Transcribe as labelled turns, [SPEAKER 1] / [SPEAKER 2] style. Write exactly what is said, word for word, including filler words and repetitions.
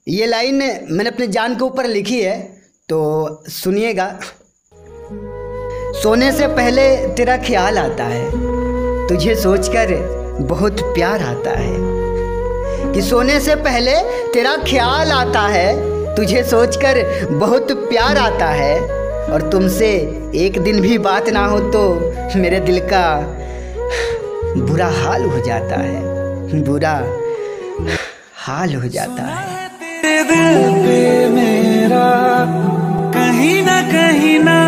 [SPEAKER 1] ये लाइन मैंने अपने जान के ऊपर लिखी है, तो सुनिएगा। सोने से पहले तेरा ख्याल आता है, तुझे सोचकर बहुत प्यार आता है। कि सोने से पहले तेरा ख्याल आता है, तुझे सोचकर बहुत प्यार आता है। और तुमसे एक दिन भी बात ना हो तो मेरे दिल का बुरा हाल हो जाता है, बुरा हाल हो जाता है।
[SPEAKER 2] तेरे दिल पे मेरा कहीं ना कहीं ना